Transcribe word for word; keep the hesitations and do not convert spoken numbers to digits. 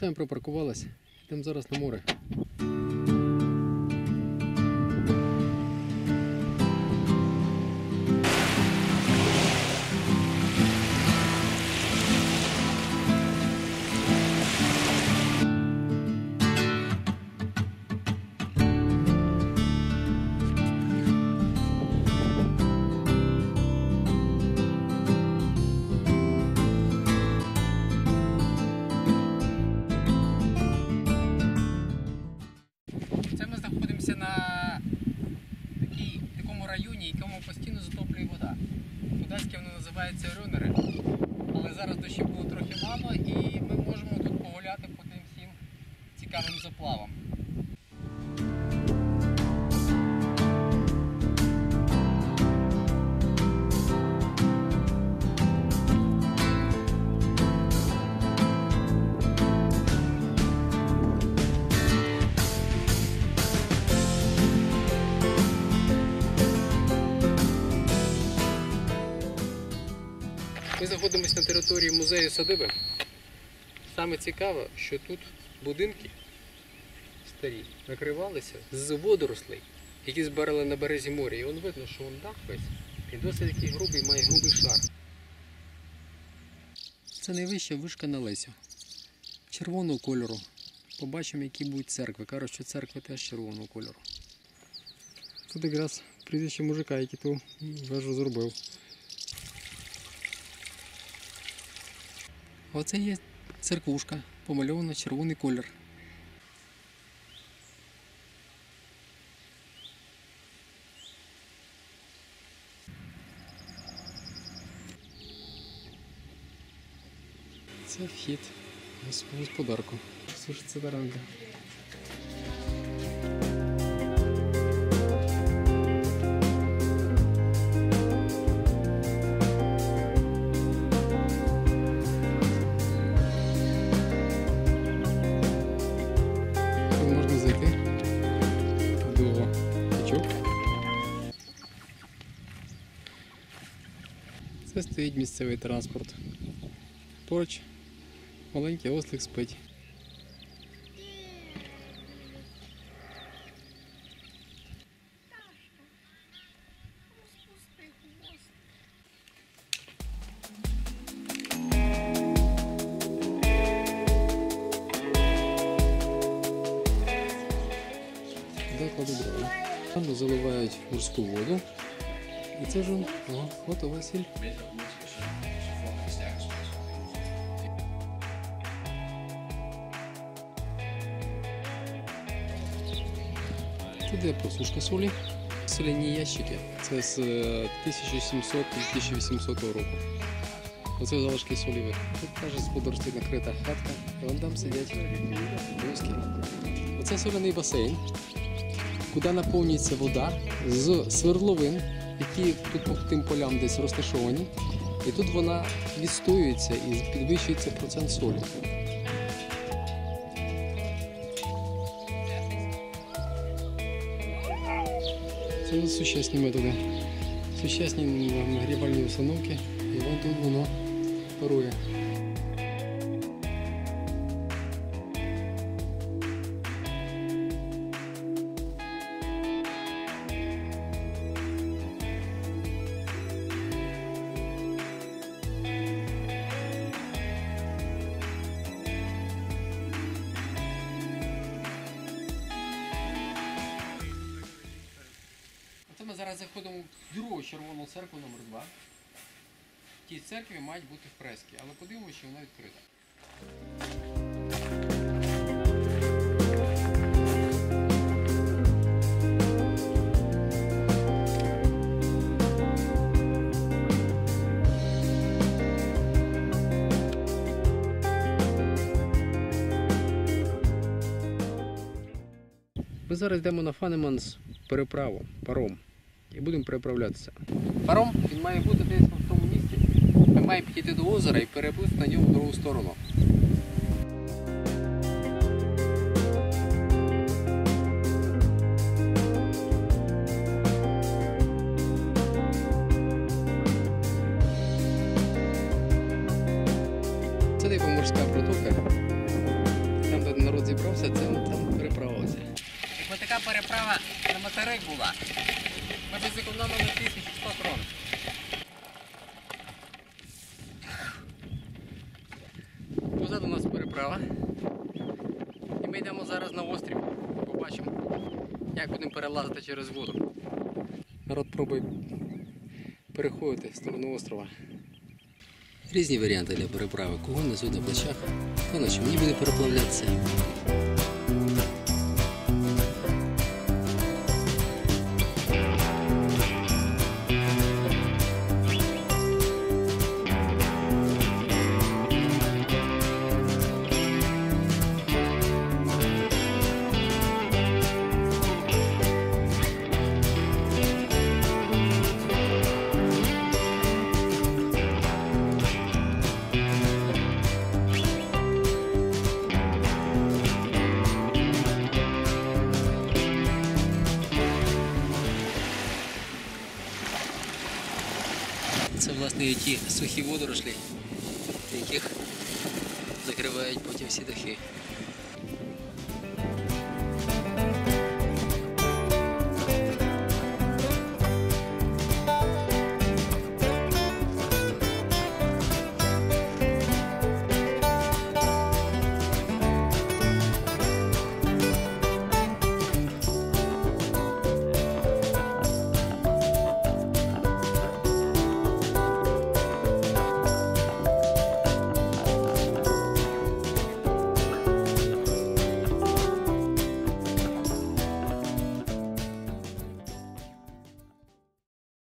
Все, ми припаркувалися. Йдемо зараз на море. Це ми знаходимося на такій, такому районі, якому постійно затоплює вода. По-датськи воно називається Рюнери. Але зараз дощів було трохи мало і ми можемо тут погуляти по тим всім цікавим заплавам. Ми знаходимося на території музею садиби. Саме цікаве, що тут будинки старі накривалися з водорослей, які збирали на березі моря. І вон видно, що вон дах весь і досить такий грубий, має грубий шар. Це найвища вишка на Лесю. Червоного кольору. Побачимо, які будуть церкви. Кажуть, що церкви теж червоного кольору. Тут якраз прізвище мужика, який ту вежу зробив. Оце є церквушка, помальована червоний колір. Це вхід в господарку. Сушиться таранка. Можна зайти до качок. Це стоїть місцевий транспорт. Поруч маленький ослик спить. Воду заливають в морську воду. І це вже о, готова сіль. Тут є просушка солі. Соляні ящики. Це з тисяча сімсот - дві тисячі вісімсотого року. Оце залишки солі. Тут теж з подорожі накрита хатка. І вон там сидять доски. Оце соляний басейн, куди наповнюється вода з свердловин, які тут по тим полям десь розташовані. І тут вона відстоюється і підвищується процент солі. Це сучасні методи. Сучасні нагрівальні установки, і вон тут воно парує. Ми зараз заходимо в другу червону церкву номер два. В тій церкві мають бути фрески, але подивимося, що вона відкрита. Ми зараз йдемо на Фанеманс переправу, паром. І будемо переправлятися. Паром, він має бути десь в тому місці. Ми маємо підійти до озера і переплисти на ньому в другу сторону. Це типу морська протока. переправа на материк була, ми б зекономили тисячу сто крон. Позаду нас переправа. І ми йдемо зараз на острів. Побачимо, як будемо перелазити через воду. Народ пробує переходити в сторону острова. Різні варіанти для переправи. Кого несуть на плечах, хто на човні буде переплавлятися. Це, власне, і ті сухі водорослі, яких закривають потім всі дахи.